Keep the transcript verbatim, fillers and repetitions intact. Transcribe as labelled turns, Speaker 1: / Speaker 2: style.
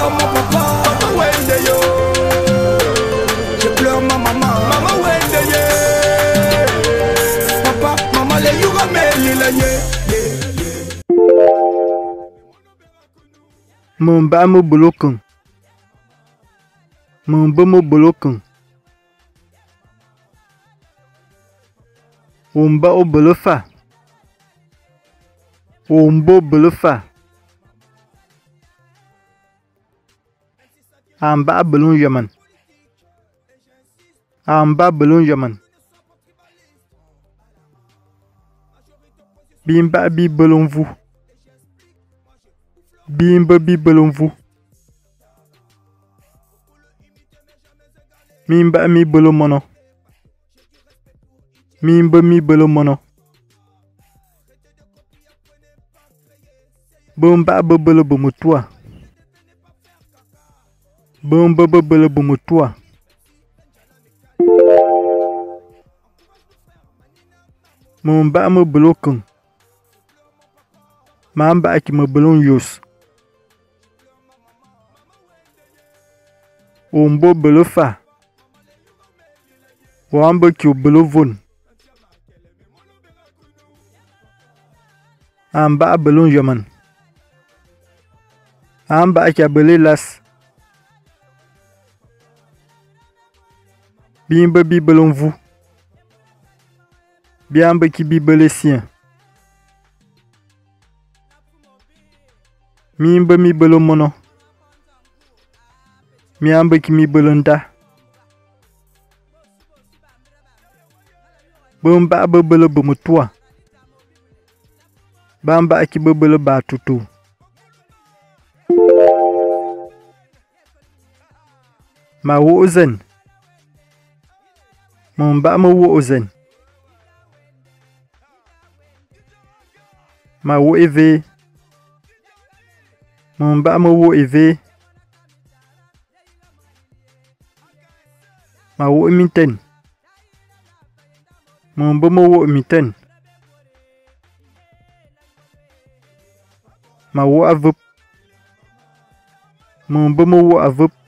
Speaker 1: pleure mon papa. Papa wende yo. Je pleure ma maman. Maman wende ye. Papa, maman le yuga me lila ye.
Speaker 2: Mon ba mo bloquant. Mon ba mo bloquant. Womba o blufa. Wombo blufa. Amba belon yaman. Amba belon yaman. Bimba bi belon vous. Bimba bi belon vous. Mimba mi belon mono. Mimba mi belon mono. Bomba bebele bomutua. Bomba bebele bomutua. Momba me bloquant. Mamba qui me belon yos. Ombo belofa. Wamba qui o belovon. Amba belon yaman. Amba qui a belé las. Bimba bi belon vous. Biamba qui bi belé sien. Mimba mi belon mono. Miamba qui mi belonda. Bomba bebele bomutua. Bamba qui bebele batutu. Ma wo ozen. Momba ma wo ozen. Ma wo eve. Momba ma wo eve. Ma wo miten. Momba ma wo miten. Ma wo avup. Momba ma wo avup.